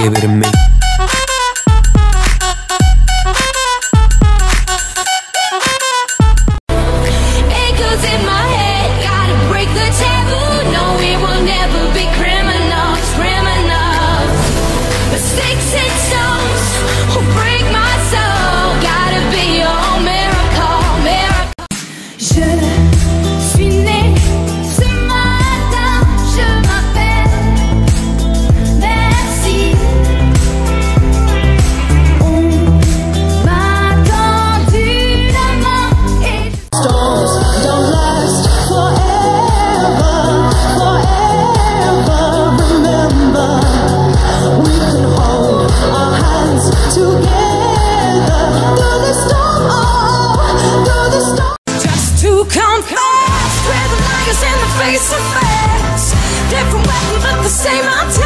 give it to me. Echoes in my head, gotta break the taboo. No, we will never be criminals, criminals. The sticks and stones will break my soul. Gotta be your miracle, miracle. Je suis née ce matin, je m'appelle Merci. On m'a tendu la main et Storms don't last forever, forever. Remember, we can hold our hands together through the storm, oh, through the storm. just to confess, we're the liars in the face of facts. Different weapon, but the same attack.